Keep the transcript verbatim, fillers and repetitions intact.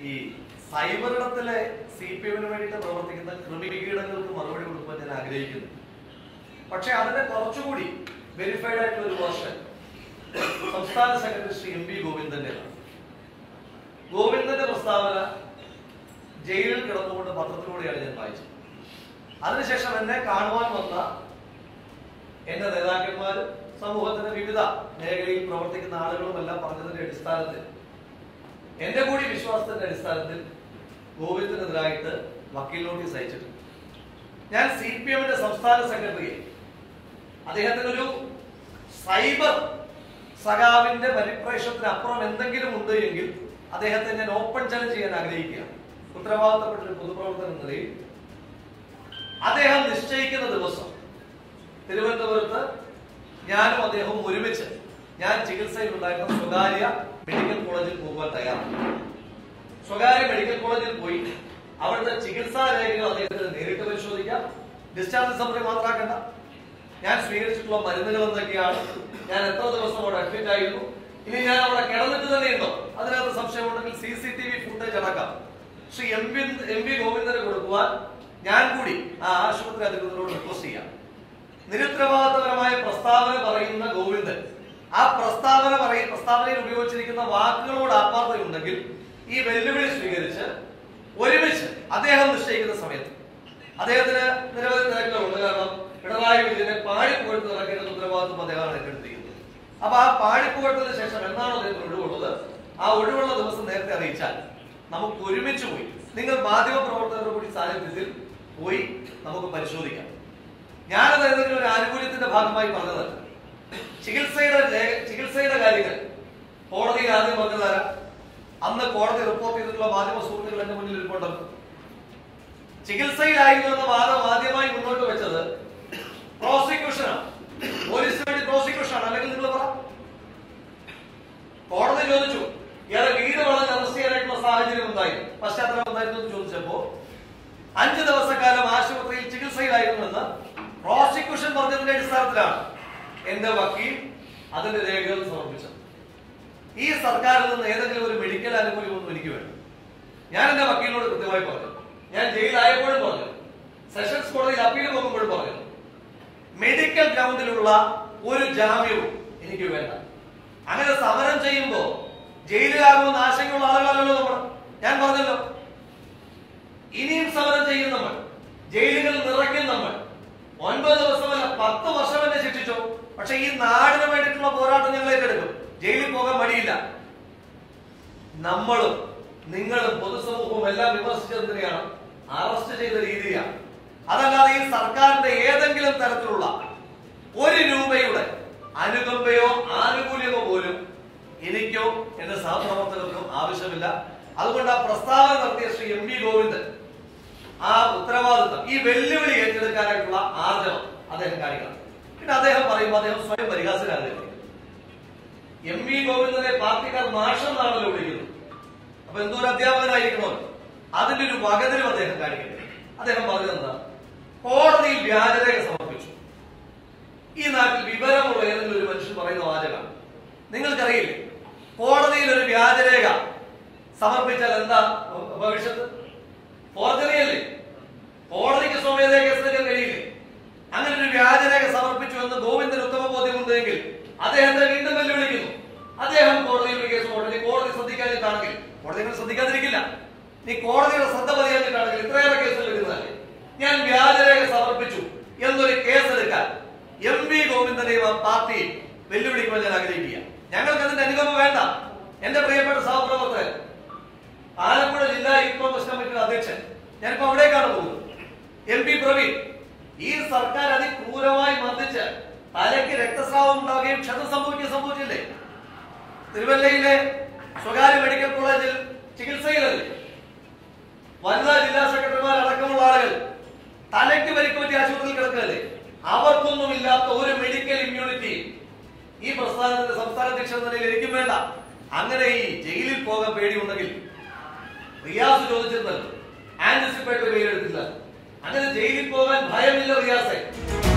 ഈ സൈബറിടത്തിലെ C P എമ്മിന് വേണ്ടിയിട്ട് പ്രവർത്തിക്കുന്ന ക്രിമികീടങ്ങൾക്ക് മറുപടി കൊടുക്കാൻ ഞാൻ ആഗ്രഹിക്കുന്നു. പക്ഷെ അതിന്റെ കുറച്ചുകൂടി വെരിഫൈഡ് ആയിട്ടുള്ള ഒരു വേർഷൻ സംസ്ഥാന സെക്രട്ടറി ശ്രീ എം വി ഗോവിന്ദന്റെതാണ്. ഗോവിന്ദന്റെ പ്രസ്താവന ജയിലിൽ കിടന്നുകൊണ്ട് പത്രത്തിലൂടെയാണ് ഞാൻ വായിച്ചത്. അതിനുശേഷം എന്നെ കാണുവാൻ വന്ന എന്റെ നേതാക്കന്മാർ, സമൂഹത്തിന്റെ വിവിധ മേഖലയിൽ പ്രവർത്തിക്കുന്ന ആളുകളും എല്ലാം പറഞ്ഞതിന്റെ അടിസ്ഥാനത്തിൽ, എന്റെ കൂടി വിശ്വാസത്തിന്റെ അടിസ്ഥാനത്തിൽ ഗോവിന്ദനെതിരായിട്ട് വക്കീൽ നോട്ടീസ് അയച്ചിട്ടുണ്ട്. ഞാൻ സി പി എമ്മിന്റെ സംസ്ഥാന സെക്രട്ടറിയെ അദ്ദേഹത്തിന് ഒരു സൈബർ സഖാവിന്റെ പരിപ്രേക്ഷത്തിന് അപ്പുറം എന്തെങ്കിലും ഉണ്ട് എങ്കിൽ അദ്ദേഹത്തെ ഞാൻ ഓപ്പൺ ചലഞ്ച് ചെയ്യാൻ ആഗ്രഹിക്കുകയാണ്. ഉത്തരവാദിത്തപ്പെട്ട ഒരു പൊതുപ്രവർത്തന എന്ന നിലയിൽ അദ്ദേഹം നിശ്ചയിക്കുന്ന ദിവസം തിരുവനന്തപുരത്ത് ഞാനും അദ്ദേഹവും ഒരുമിച്ച് ഞാൻ ചികിത്സയിൽ ഉണ്ടായിരുന്ന സ്വകാര്യ മെഡിക്കൽ കോളേജിൽ പോകുവാൻ തയ്യാറാണ്. സ്വകാര്യ മെഡിക്കൽ കോളേജിൽ പോയി അവിടുത്തെ ചികിത്സാ രേഖകൾ അദ്ദേഹത്തിന് നേരിട്ട് പരിശോധിക്കാം. ഡിസ്ചാർജ് സമ്മറി മാത്രമാക്കണ്ട, ഞാൻ സ്വീകരിച്ചിട്ടുള്ള മരുന്നുകൾ എന്തൊക്കെയാണ്, ഞാൻ എത്ര ദിവസം അവിടെ അഡ്മിറ്റ് ആയിരുന്നു, ഇനി ഞാൻ അവിടെ കിടന്നിട്ട് തന്നെയുണ്ടോ, അതിനകത്ത് സംശയമുണ്ടെങ്കിൽ C C T V footage അടക്കാം Shri M V M V ഗോവിന്ദന് കൊടുക്കുവാൻ ഞാൻ കൂടി ആ ആശുപത്രി അധികൃതരോട് റിക്വസ്റ്റ് ചെയ്യാം. നിരുത്തരവാദിത്തപരമായ പ്രസ്താവന പറയുന്ന ഗോവിന്ദൻ ആ പ്രസ്താവന പറയും പ്രസ്താവനയിൽ ഉപയോഗിച്ചിരിക്കുന്ന വാക്കുകളോട് ആത്മാർത്ഥതയുണ്ടെങ്കിൽ ഈ വെല്ലുവിളി സ്വീകരിച്ച് ഒരുമിച്ച് അദ്ദേഹം നിശ്ചയിക്കുന്ന സമയത്ത് അദ്ദേഹത്തിന് നിരവധി നിരക്കുകളുണ്ട്. കാരണം പിണറായി വിജയനെ പാടിപ്പുകഴ്ത്ത് നടക്കേണ്ട ഉത്തരവാദിത്വം അദ്ദേഹമാണ് ഏറ്റെടുത്തിരിക്കുന്നത്. അപ്പൊ ആ പാടിപ്പുകഴ്ത്തതിന് ശേഷം എന്നാണോ അദ്ദേഹത്തിന് ഒഴിവുള്ളത്, ആ ഒഴിവുള്ള ദിവസം നേരത്തെ അറിയിച്ചാൽ നമുക്ക് ഒരുമിച്ച് പോയി, നിങ്ങൾ മാധ്യമ പ്രവർത്തകരുടെ കൂടി സാന്നിധ്യത്തിൽ പോയി നമുക്ക് പരിശോധിക്കാം. ഞാനത് ഏതെങ്കിലും ഒരു ആനുകൂല്യത്തിന്റെ ഭാഗമായി പറഞ്ഞതല്ല. ചികിത്സയുടെ ചികിത്സയുടെ കാര്യങ്ങൾ കോടതിയിൽ ആദ്യം പറഞ്ഞതാരാ? അന്ന് കോടതി റിപ്പോർട്ട് ചെയ്തിട്ടുള്ള മാധ്യമ സുഹൃത്തുക്കൾ എന്റെ മുന്നിൽ ഇരിപ്പുണ്ടല്ലോ. ചികിത്സയിലായിരുന്നു എന്ന വാദം ആദ്യമായി മുന്നോട്ട് വെച്ചത് പ്രോസിക്യൂഷനാണ്, പോലീസിന് വേണ്ടി പ്രോസിക്യൂഷനാണ്. അല്ലെങ്കിൽ നിങ്ങൾ പറ, കോടതി ചോദിച്ചു ഇയാളെ വീട് വളഞ്ഞ് അറസ്റ്റ് ചെയ്യാനായിട്ടുള്ള സാഹചര്യം ഉണ്ടായി, പശ്ചാത്തലം ഉണ്ടായിരുന്നു എന്ന് ചോദിച്ചപ്പോ അഞ്ചു ദിവസക്കാലം ആശുപത്രിയിൽ ചികിത്സയിലായിരുന്നുവെന്ന് പ്രോസിക്യൂഷൻ പറഞ്ഞതിന്റെ അടിസ്ഥാനത്തിലാണ് എന്റെ വക്കീൽ അതിന്റെ രേഖകൾ സമർപ്പിച്ചത്. ഈ സർക്കാരിൽ നിന്ന് ഏതെങ്കിലും ഒരു മെഡിക്കൽ ആനുകൂല്യമൊന്നും എനിക്ക് വേണം. ഞാൻ എന്റെ വക്കീലിനോട് കൃത്യമായി പറഞ്ഞു, ഞാൻ ജയിലായപ്പോഴും പറഞ്ഞു, സെഷൻസ് കോടതിയിൽ അപ്പീൽ പോകുമ്പോഴും പറഞ്ഞു, മെഡിക്കൽ ഗ്രൗണ്ടിലുള്ള ഒരു ജാമ്യവും എനിക്ക് വേണ്ട. അങ്ങനെ സമരം ചെയ്യുമ്പോ ജയിലിലാകുമെന്ന് ആശങ്കയുള്ള ആളുകളല്ലോ നമ്മൾ. ഞാൻ പറഞ്ഞല്ലോ, ഇനിയും സമരം ചെയ്യും നമ്മൾ, ജയിലുകൾ നിറയ്ക്കും നമ്മൾ. ഒൻപത് ദിവസമല്ല പത്ത് വർഷം എന്നെ ശിക്ഷിച്ചോ, പക്ഷെ ഈ നാടിന് വേണ്ടിയിട്ടുള്ള പോരാട്ടം ഞങ്ങൾ ഏറ്റെടുക്കും. ജയിലിൽ പോകാൻ മടിയില്ല. നമ്മളും നിങ്ങളും പൊതുസമൂഹവും എല്ലാം വിമർശിച്ചതിനെയാണ് അറസ്റ്റ് ചെയ്ത രീതിയാണ്. അതല്ലാതെ ഈ സർക്കാരിന്റെ ഏതെങ്കിലും തരത്തിലുള്ള ഒരു രൂപയുടെ അനുകമ്പയോ ആനുകൂല്യമോ പോലും എനിക്കോ എന്റെ സഹപ്രവർത്തകർക്കും ആവശ്യമില്ല. അതുകൊണ്ട് ആ പ്രസ്താവന നടത്തിയ ശ്രീ എം വി ഗോവിന്ദൻ ആ ഉത്തരവാദിത്വം, ഈ വെല്ലുവിളി ഏറ്റെടുക്കാനായിട്ടുള്ള ആർജവം അദ്ദേഹം കാണിക്കണം. പിന്നെ അദ്ദേഹം പറയുമ്പോൾ അദ്ദേഹം സ്വയം പരിഹാസനാകുന്നു. എം വി ഗോവിന്ദനെ പാർട്ടിക്കാർ മാഷെന്നാണല്ലോ വിളിക്കുന്നത്. അപ്പൊ എന്തോ ഒരു അധ്യാപകനായിരിക്കണോ, അതിന്റെ ഒരു വകതിരും അദ്ദേഹം കാണിക്കട്ടെ. അദ്ദേഹം പറഞ്ഞതെന്താ, കോടതിയിൽ വ്യാജരേഖ സമർപ്പിച്ചു. ഈ നാട്ടിൽ വിവരമുള്ള ഏതെങ്കിലും ഒരു മനുഷ്യൻ പറയുന്ന വാചകമാണ്. നിങ്ങൾക്കറിയില്ലേ, കോടതിയിൽ ഒരു വ്യാജരേഖ സമർപ്പിച്ചാൽ എന്താ ഭവിഷ്യത്ത്? ഫോർജറിയല്ലേ? കോടതിക്ക് സ്വമേധയാ കേസെടുക്കാൻ കഴിയില്ലേ? അങ്ങനെ ഒരു വ്യാജരേഖ സമർപ്പിച്ചു എന്ന് ഗോവിന്ദന് ഉത്തമ ബോധ്യമുണ്ടെങ്കിൽ അദ്ദേഹത്തെ വീണ്ടും വെല്ലുവിളിക്കുന്നു. അദ്ദേഹം കോടതിയിൽ ഒരു കേസ് കോടതി കോടതി ശ്രദ്ധിക്കാതിട്ടാണെങ്കിൽ, കോടതികൾ ശ്രദ്ധിക്കാതിരിക്കില്ല, നീ കോടതിയുടെ ശ്രദ്ധ പതിയാതിട്ടാണെങ്കിൽ ഇത്രയേറെ കേസുകൾ എടുക്കുന്നതല്ലേ. ഞാൻ വ്യാജരേഖ സമർപ്പിച്ചു എന്നൊരു കേസെടുക്കാൻ എം വി ഗോവിന്ദനെയും ആ പാർട്ടിയും വെല്ലുവിളിക്കുവാൻ ഞാൻ ആഗ്രഹിക്കുക. ഞങ്ങൾക്ക് അതിന്റെ അനുഗമനം വേണ്ട. എന്റെ പ്രിയപ്പെട്ട സഹപ്രവർത്തകൻ, ആലപ്പുഴ ജില്ലാ യൂത്ത് കോൺഗ്രസ് കമ്മിറ്റിയുടെ അധ്യക്ഷൻ, ഞാനിപ്പോ അവിടേക്കാണ് പോകുന്നത്, എം പി പ്രവീൺ, ഈ സർക്കാർ അതിക്രൂരമായി മർദ്ദിച്ച് തലയ്ക്ക് രക്തസ്രാവം ഉണ്ടാവുകയും ക്ഷതം സംഭവിക്കുകയും സംഭവിച്ചില്ലേ? തിരുവല്ലയിലെ സ്വകാര്യ മെഡിക്കൽ കോളേജിൽ ചികിത്സയിലല്ലേ? വനിതാ ജില്ലാ സെക്രട്ടറിമാർ അടക്കമുള്ള ആളുകൾ തലയ്ക്ക് പരിക്ക് പറ്റിയ ആശുപത്രിയിൽ കിടക്കുകയല്ലേ? അവർക്കൊന്നും ഇല്ലാത്ത ഒരു മെഡിക്കൽ ഇമ്മ്യൂണിറ്റി ഈ പ്രസ്ഥാനത്തിന്റെ സംസ്ഥാന അധ്യക്ഷൻ നിലയിൽ എനിക്കും വേണ്ട. അങ്ങനെ ഈ ജയിലിൽ പോകാൻ പേടിയുണ്ടെങ്കിൽ റിയാസ് ചോദിച്ചിരുന്നല്ലോ, ആന്റിസിപ്പേറ്ററി പേരെടുത്തില്ല. അങ്ങനെ ജയിലിൽ പോകാൻ ഭയമില്ല റിയാസെ.